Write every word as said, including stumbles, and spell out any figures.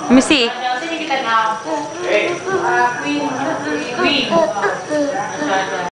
Let me see. Sini kita now. Hey. Uh, queen. Queen.